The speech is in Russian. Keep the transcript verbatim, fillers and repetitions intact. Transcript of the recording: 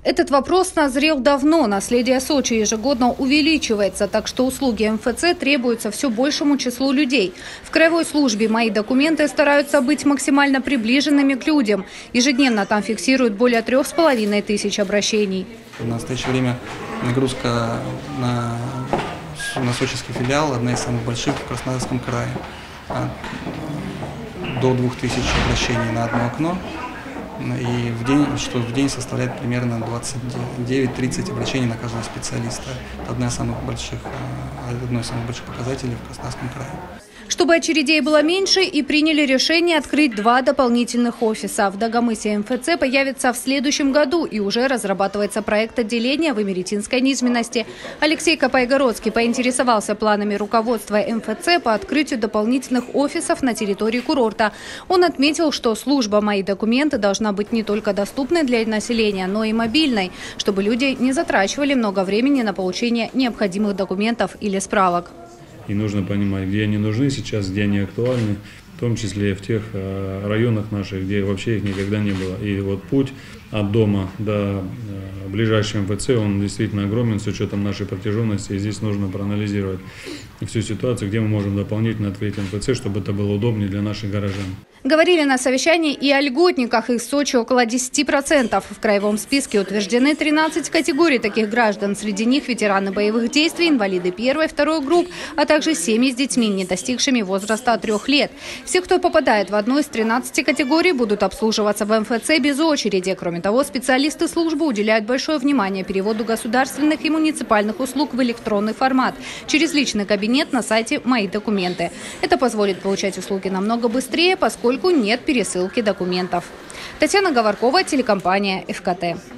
Этот вопрос назрел давно. Наследие Сочи ежегодно увеличивается, так что услуги эм эф цэ требуются все большему числу людей. В краевой службе «Мои документы» стараются быть максимально приближенными к людям. Ежедневно там фиксируют более трех с половиной тысяч обращений. В настоящее время нагрузка на, на сочинский филиал одна из самых больших в Краснодарском крае. До двух тысяч обращений на одно окно. И в день, что в день составляет примерно двадцать девять — тридцать обращений на каждого специалиста. Это одна из самых больших, одно из самых больших показателей в Краснодарском крае. Чтобы очередей было меньше, и приняли решение открыть два дополнительных офиса. В Дагомысе эм эф цэ появится в следующем году, и уже разрабатывается проект отделения в Имеретинской низменности. Алексей Копайгородский поинтересовался планами руководства эм эф цэ по открытию дополнительных офисов на территории курорта. Он отметил, что служба «Мои документы» должна быть не только доступной для населения, но и мобильной, чтобы люди не затрачивали много времени на получение необходимых документов или справок. И нужно понимать, где они нужны сейчас, где они актуальны, в том числе в тех районах наших, где вообще их никогда не было. И вот путь от дома до ближайшего эм эф цэ, он действительно огромен с учетом нашей протяженности. И здесь нужно проанализировать всю ситуацию, где мы можем дополнительно открыть эм эф цэ, чтобы это было удобнее для наших горожан. Говорили на совещании и о льготниках. Их в Сочи около десяти процентов. В краевом списке утверждены тринадцать категорий таких граждан. Среди них ветераны боевых действий, инвалиды первой, второй групп, а также семьи с детьми, не достигшими возраста трех лет. Все, кто попадает в одну из тринадцати категорий, будут обслуживаться в эм эф цэ без очереди. Кроме того, специалисты службы уделяют большое внимание переводу государственных и муниципальных услуг в электронный формат через личный кабинет на сайте «Мои документы». Это позволит получать услуги намного быстрее, поскольку нет пересылки документов. Татьяна Говоркова, телекомпания эф ка тэ.